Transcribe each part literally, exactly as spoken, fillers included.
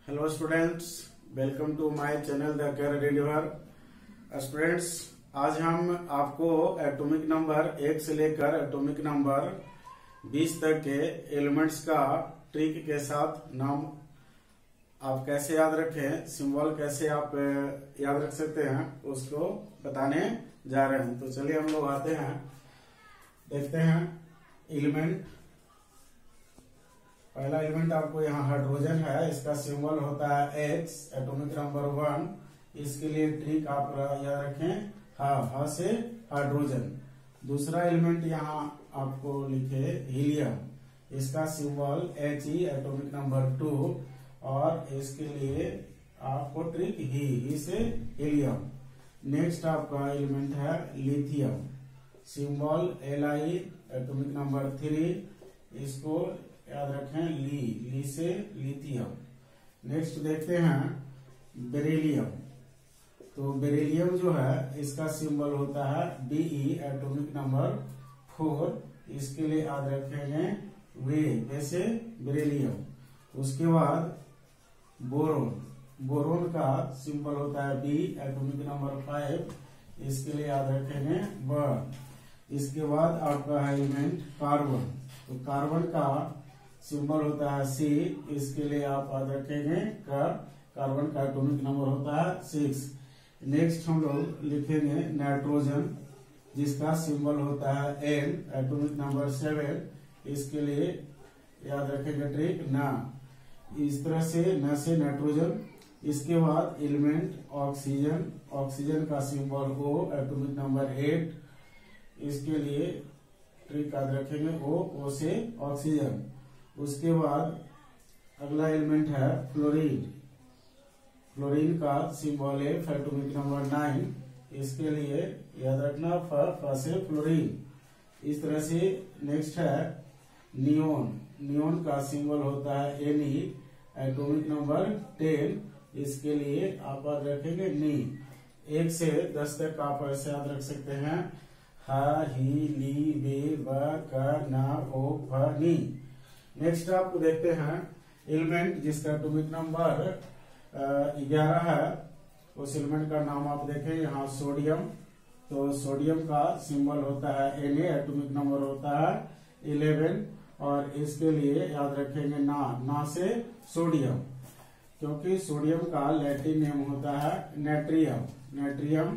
Hello students, welcome to my channel the career reviewer. Students, आज हम आपको atomic number एक से लेकर एटॉमिक नंबर बीस तक के एलिमेंट्स का ट्रिक के साथ नाम आप कैसे याद रखें, सिंबल कैसे आप याद रख सकते हैं, उसको बताने जा रहे हैं। तो चलिए हम लोग आते हैं, देखते हैं एलिमेंट। पहला एलिमेंट आपको यहाँ हाइड्रोजन है, इसका सिंबल होता है H, एटॉमिक नंबर वन। इसके लिए ट्रिक आप याद रखें, हा हा से हाइड्रोजन। दूसरा एलिमेंट यहाँ आपको लिखे हीलियम, इसका symbol He, atomic number two, और इसके लिए आपको ट्रिक ही ही से हीलियम। नेक्स्ट आपका एलिमेंट है lithium, symbol Li, atomic number three, इसको याद रखें ली ली से लिथियम। नेक्स्ट देखते हैं बेरिलियम। तो बेरिलियम जो है इसका सिंबल होता है Be, एटॉमिक नंबर फोर, इसके लिए याद रखेंगे वे वैसे बेरिलियम। उसके बाद बोरोन, बोरोन का सिंबल होता है B, एटॉमिक नंबर फाइव, इसके लिए याद रखेंगे ब। इसके बाद आपका है एलिमेंट कार्बन। तो कार्बन का सिंबल होता है C, इसके लिए आप याद रखेंगे कर। कार्बन का एटॉमिक नंबर होता है सिक्स। नेक्स्ट हम लोग लिखेंगे नाइट्रोजन, जिसका सिंबल होता है N, एटॉमिक नंबर सेवन, इसके लिए याद रखेंगे ट्रिक ना। इस तरह से न से नाइट्रोजन। इसके बाद एलिमेंट ऑक्सीजन, ऑक्सीजन का symbol O, atomic number eight, इसके लिए ट्रिक याद रखेंगे O, O से ऑक्सीजन। उसके बाद अगला एलिमेंट है फ्लोरीन, फ्लोरीन का सिंबल है एटॉमिक नंबर नाइन, इसके लिए याद रखना फ, फ से फ्लोरीन। इस तरह से नेक्स्ट है नियोन, नियोन का सिंबल होता है Ne, एटॉमिक नंबर टेन, इसके लिए आप याद रखेंगे नी। एक से दस तक आप ऐसे याद रख सकते हैं, हा ही ली वे व क न ओ फ नी। नेक्स्ट आपको देखते हैं एलिमेंट जिसका एटॉमिक नंबर ग्यारह है, उस एलिमेंट का नाम आप देखें यहाँ सोडियम। तो सोडियम का सिंबल होता है Na, एटॉमिक नंबर होता है इलेवन, और इसके लिए याद रखेंगे ना, ना से सोडियम, क्योंकि सोडियम का लैटिन नेम होता है नाइट्रियम। नाइट्रियम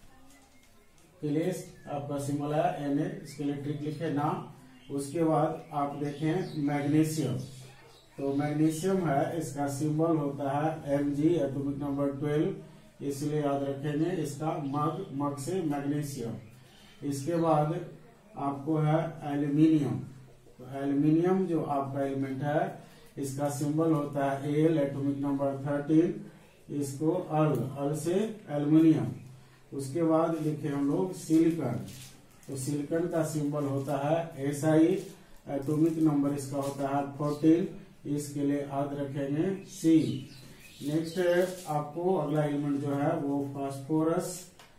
के लिए आपका सिंबल है Na, इसके लिए ट्रिक लिखे ना। उसके बाद आप देखें मैग्नीशियम। तो मैग्नीशियम है, इसका सिंबल होता है Mg, एटॉमिक नंबर ट्वेल्व, इसलिए याद रखेंगे इसका मग, मग से मैग्नीशियम। इसके बाद आपको है एल्यूमिनियम। तो एल्यूमिनियम जो आपका एलिमेंट है, इसका सिंबल होता है Al, एटॉमिक नंबर थर्टीन, इसको अल, अल से एल्यूमिनियम। उसके बाद लिखे हम लोग सिलिकॉन। तो सिलिकॉन का सिंबल होता है Si, एटॉमिक नंबर इसका होता है फोर्टीन, इसके लिए याद रखेंगे C। नेक्स्ट आपको अगला एलिमेंट जो है वो फास्फोरस।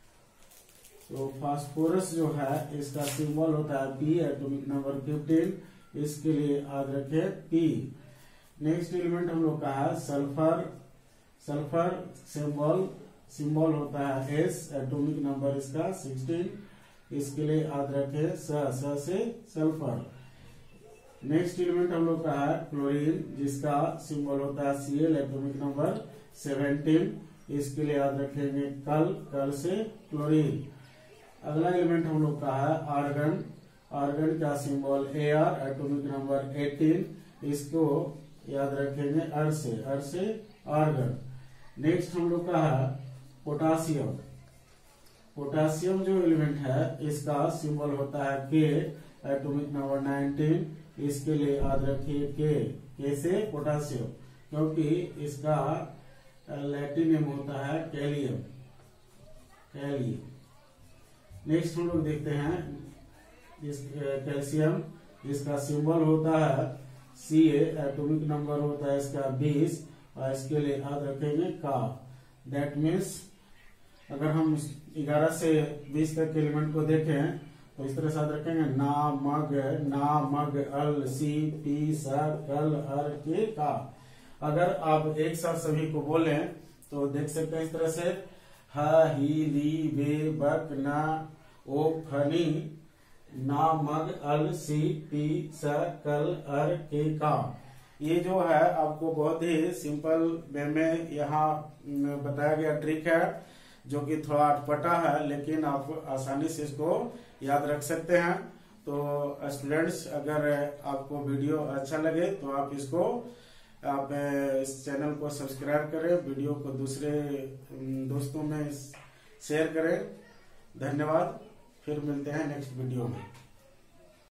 तो फास्फोरस जो है इसका सिंबल होता है P, एटॉमिक नंबर फिफ्टीन, इसके लिए याद रखें P। नेक्स्ट एलिमेंट हम लोग का है सल्फर। सल्फर सिंबल सिंबल होता है S, एटॉमिक नंबर इसका सिक्सटीन, इसके लिए याद रखें स, स से सल्फर। नेक्स्ट एलिमेंट हम लोग का है क्लोरीन, जिसका सिंबल होता है Cl, एटॉमिक नंबर सेवेंटीन, इसके लिए याद रखेंगे कल, कल से क्लोरीन। अगला एलिमेंट हम लोग का है आर्गन। आर्गन का symbol Ar, atomic number eighteen, इसको याद रखेंगे अर से, अर से आर्गन। नेक्स्ट हम लोग का है पोटासियम। पोटासियम जो एलिमेंट है, इसका सिंबल होता है K, एटॉमिक नंबर नाइनटीन, इसके लिए याद रखिए K, K से पोटासियम, क्योंकि इसका लैटिन नेम होता है कैलियम, कैलियम। नेक्स्ट हम लोग देखते हैं इस कैल्शियम, इसका सिंबल होता है Ca, एटॉमिक नंबर होता है इसका बीस, और इसके लिए याद रखेंगे का। दैट मीन्स अगर हम ग्यारह से बीस तक के एलिमेंट को देखें तो इस तरह से याद रखेंगे ना, मग, ना, मग, अल, सी, पी, स, कल, अर, के, का। अगर आप एक साथ सभी को बोलें तो देख सकते हैं इस तरह से ह ही री वे बक ना ओ फनी ना मग अल सी पी स कल अर के का। ये जो है आपको बहुत ही सिंपल वे में यहाँ बताया गया ट्रिक है, जो कि थोड़ा अटपटा है, लेकिन आप आसानी से इसको याद रख सकते हैं। तो स्टूडेंट्स, अगर आपको वीडियो अच्छा लगे तो आप इसको आप इस चैनल को सब्सक्राइब करें, वीडियो को दूसरे दोस्तों में शेयर करें। धन्यवाद, फिर मिलते हैं नेक्स्ट वीडियो में।